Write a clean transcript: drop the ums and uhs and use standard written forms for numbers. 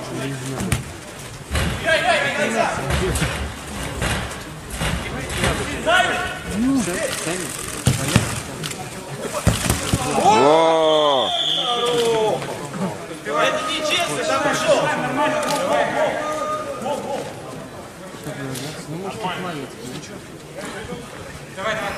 Это нечестно, там ушел. Ну, может, посмотреть. Давай, давай.